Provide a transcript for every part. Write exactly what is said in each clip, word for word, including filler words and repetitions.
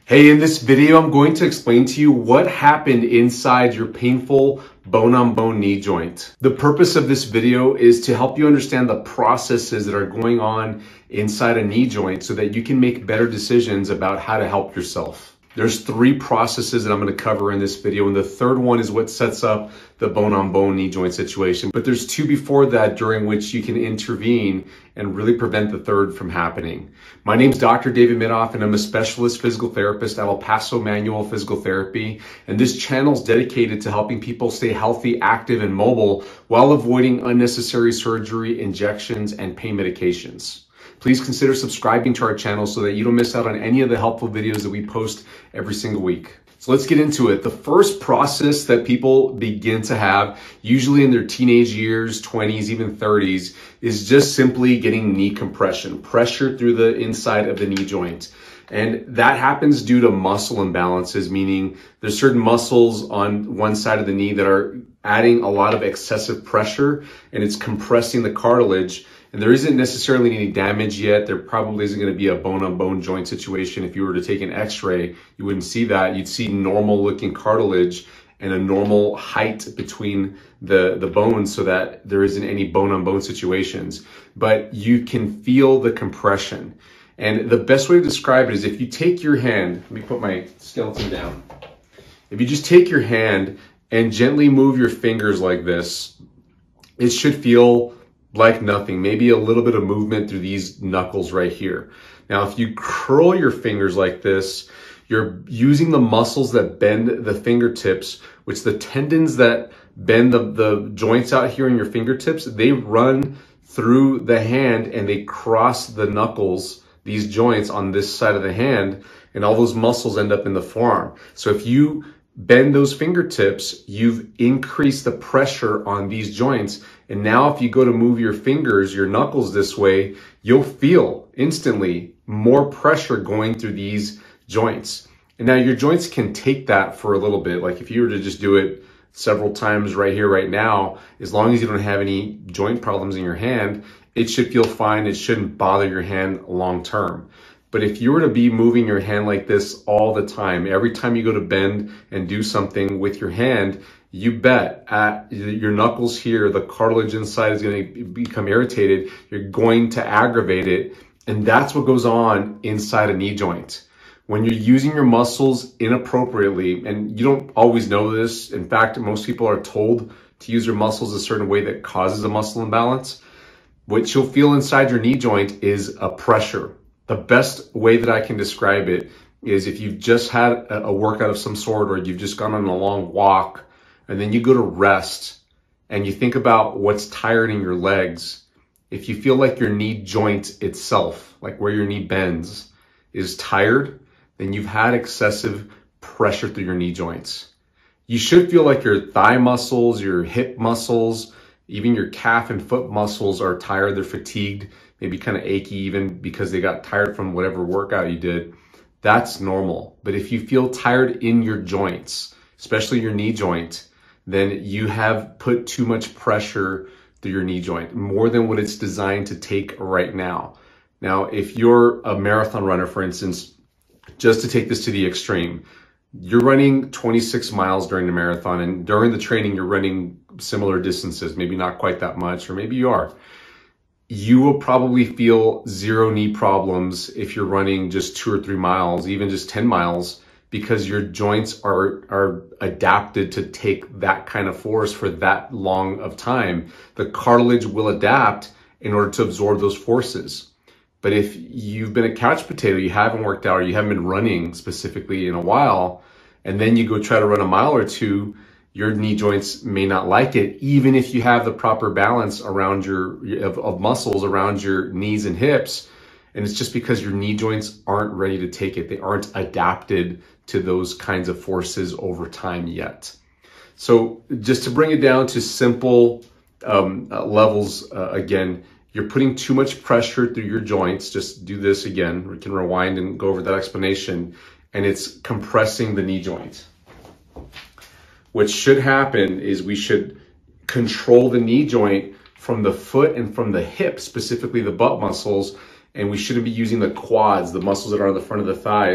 Hey, in this video, I'm going to explain to you what happened inside your painful bone-on-bone knee joint. The purpose of this video is to help you understand the processes that are going on inside a knee joint so that you can make better decisions about how to help yourself. There's three processes that I'm going to cover in this video, and the third one is what sets up the bone-on-bone knee joint situation. But there's two before that during which you can intervene and really prevent the third from happening. My name's Doctor David Midoff, and I'm a specialist physical therapist at Paso Manual Physical Therapy. And this channel is dedicated to helping people stay healthy, active, and mobile while avoiding unnecessary surgery, injections, and pain medications. Please consider subscribing to our channel so that you don't miss out on any of the helpful videos that we post every single week. So let's get into it. The first process that people begin to have, usually in their teenage years, twenties, even thirties, is just simply getting knee compression, pressure through the inside of the knee joint. And that happens due to muscle imbalances, meaning there's certain muscles on one side of the knee that are adding a lot of excessive pressure and it's compressing the cartilage. And there isn't necessarily any damage yet. There probably isn't going to be a bone-on-bone joint situation. If you were to take an x-ray, you wouldn't see that. You'd see normal looking cartilage and a normal height between the, the bones so that there isn't any bone-on-bone situations. But you can feel the compression. And the best way to describe it is if you take your hand, let me put my skeleton down. If you just take your hand and gently move your fingers like this, it should feel like nothing, maybe a little bit of movement through these knuckles right here. Now, if you curl your fingers like this, you're using the muscles that bend the fingertips, which the tendons that bend the, the joints out here in your fingertips, they run through the hand and they cross the knuckles, these joints on this side of the hand, and all those muscles end up in the forearm. So if you bend those fingertips, you've increased the pressure on these joints. And now if you go to move your fingers, your knuckles this way, you'll feel instantly more pressure going through these joints. And now your joints can take that for a little bit. Like if you were to just do it several times right here, right now, as long as you don't have any joint problems in your hand, it should feel fine. It shouldn't bother your hand long term. But if you were to be moving your hand like this all the time, every time you go to bend and do something with your hand, you bet at your knuckles here, the cartilage inside is going to become irritated. You're going to aggravate it. And that's what goes on inside a knee joint. When you're using your muscles inappropriately, and you don't always know this. In fact, most people are told to use your muscles a certain way that causes a muscle imbalance. What you'll feel inside your knee joint is a pressure. The best way that I can describe it is if you've just had a workout of some sort or you've just gone on a long walk and then you go to rest and you think about what's tired in your legs. If you feel like your knee joint itself, like where your knee bends, is tired, then you've had excessive pressure through your knee joints. You should feel like your thigh muscles, your hip muscles, even your calf and foot muscles are tired, they're fatigued, maybe kind of achy even because they got tired from whatever workout you did. That's normal. But if you feel tired in your joints, especially your knee joint, then you have put too much pressure through your knee joint, more than what it's designed to take right now. Now, if you're a marathon runner, for instance, just to take this to the extreme, you're running twenty-six miles during the marathon, and during the training, you're running similar distances, maybe not quite that much, or maybe you are. You will probably feel zero knee problems if you're running just two or three miles, even just ten miles, because your joints are, are adapted to take that kind of force for that long of time. The cartilage will adapt in order to absorb those forces. But if you've been a couch potato, you haven't worked out, or you haven't been running specifically in a while, and then you go try to run a mile or two, your knee joints may not like it, even if you have the proper balance around your of, of muscles around your knees and hips. And it's just because your knee joints aren't ready to take it. They aren't adapted to those kinds of forces over time yet. So just to bring it down to simple um, uh, levels, uh, again, you're putting too much pressure through your joints. Just do this again. We can rewind and go over that explanation. And it's compressing the knee joint. What should happen is we should control the knee joint from the foot and from the hip, specifically the butt muscles, and we shouldn't be using the quads, the muscles that are on the front of the thighs.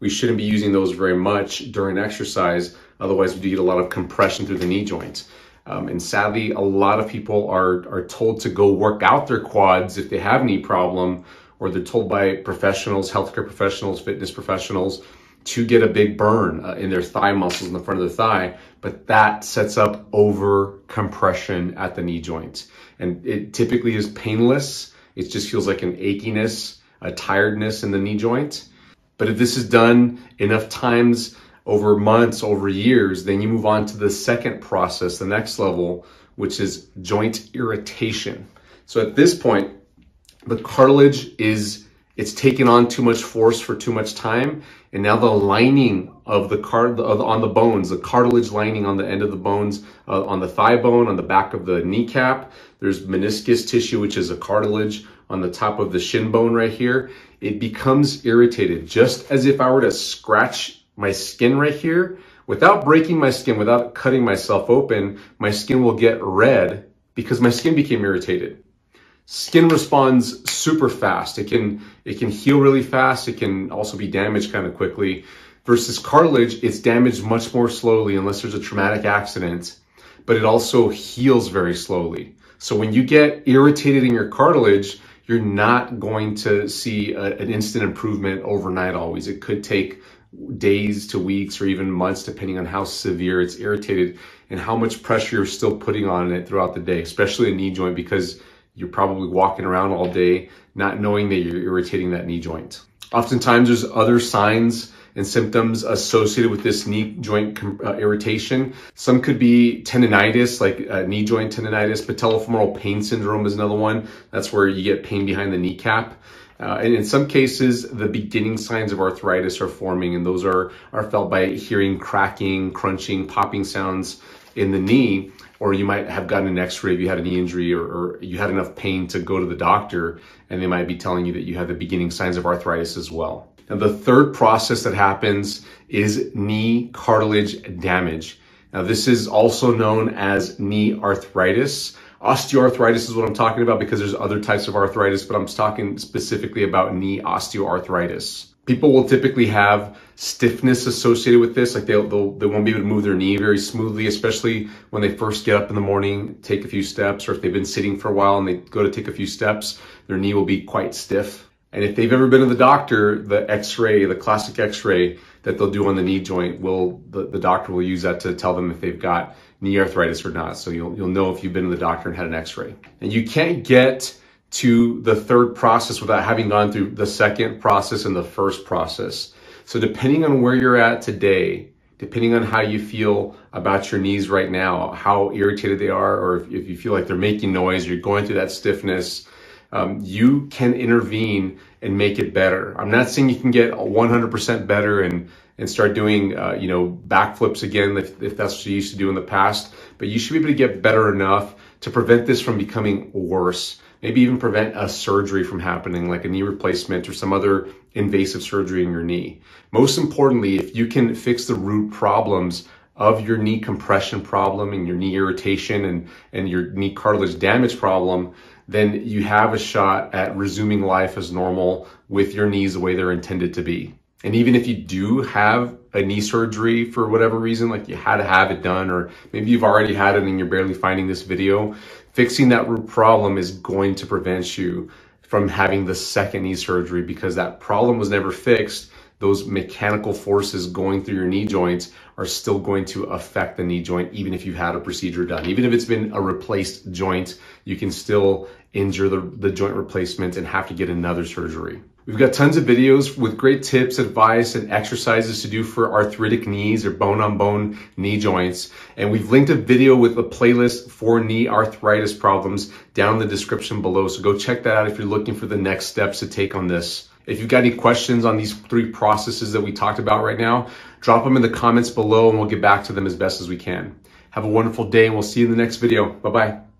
we shouldn't be using those very much during exercise. Otherwise, we do get a lot of compression through the knee joint. Um, and sadly, a lot of people are, are told to go work out their quads if they have a knee problem, or they're told by professionals, healthcare professionals, fitness professionals, to get a big burn uh, in their thigh muscles in the front of the thigh. But that sets up over compression at the knee joint. And it typically is painless. It just feels like an achiness, a tiredness in the knee joint. But if this is done enough times, over months, over years, then you move on to the second process, the next level, which is joint irritation. So at this point, the cartilage is, it's taken on too much force for too much time. And now the lining of the cart on the bones, the cartilage lining on the end of the bones, uh, on the thigh bone, on the back of the kneecap, there's meniscus tissue, which is a cartilage on the top of the shin bone right here. It becomes irritated, just as if I were to scratch my skin right here, without breaking my skin, without cutting myself open, my skin will get red because my skin became irritated. Skin responds super fast. It can, it can heal really fast. It can also be damaged kind of quickly. Versus cartilage, it's damaged much more slowly unless there's a traumatic accident, but it also heals very slowly. So when you get irritated in your cartilage, you're not going to see a, an instant improvement overnight always. It could take days to weeks or even months, depending on how severe it's irritated and how much pressure you're still putting on it throughout the day, especially a knee joint, because you're probably walking around all day not knowing that you're irritating that knee joint. Oftentimes there's other signs and symptoms associated with this knee joint uh, irritation. Some could be tendinitis, like uh, knee joint tendinitis. Patellofemoral pain syndrome is another one. That's where you get pain behind the kneecap. Uh, and in some cases, the beginning signs of arthritis are forming, and those are, are felt by hearing cracking, crunching, popping sounds in the knee. Or you might have gotten an x-ray if you had a knee injury, or, or you had enough pain to go to the doctor, and they might be telling you that you have the beginning signs of arthritis as well. Now, the third process that happens is knee cartilage damage. Now, this is also known as knee arthritis. Osteoarthritis is what I'm talking about because there's other types of arthritis, but I'm talking specifically about knee osteoarthritis. People will typically have stiffness associated with this, like they'll, they'll, they won't be able to move their knee very smoothly, especially when they first get up in the morning, take a few steps, or if they've been sitting for a while and they go to take a few steps, their knee will be quite stiff. And if they've ever been to the doctor, the x-ray, the classic x-ray that they'll do on the knee joint, will the, the doctor will use that to tell them if they've got knee arthritis or not. So you'll, you'll know if you've been to the doctor and had an x-ray. And you can't get to the third process without having gone through the second process and the first process. So depending on where you're at today, depending on how you feel about your knees right now, how irritated they are, or if, if you feel like they're making noise, you're going through that stiffness, um, you can intervene and make it better. I'm not saying you can get one hundred percent better and and start doing, uh, you know, backflips again if, if that's what you used to do in the past, but you should be able to get better enough to prevent this from becoming worse. Maybe even prevent a surgery from happening, like a knee replacement or some other invasive surgery in your knee. Most importantly, if you can fix the root problems of your knee compression problem and your knee irritation and, and your knee cartilage damage problem, then you have a shot at resuming life as normal with your knees the way they're intended to be. And even if you do have a knee surgery for whatever reason, like you had to have it done, or maybe you've already had it and you're barely finding this video, fixing that root problem is going to prevent you from having the second knee surgery, because that problem was never fixed. Those mechanical forces going through your knee joints are still going to affect the knee joint, even if you've had a procedure done. Even if it's been a replaced joint, you can still injure the, the joint replacement and have to get another surgery. We've got tons of videos with great tips, advice, and exercises to do for arthritic knees or bone-on-bone knee joints. And we've linked a video with a playlist for knee arthritis problems down in the description below. So go check that out if you're looking for the next steps to take on this. If you've got any questions on these three processes that we talked about right now, drop them in the comments below and we'll get back to them as best as we can. Have a wonderful day and we'll see you in the next video. Bye-bye.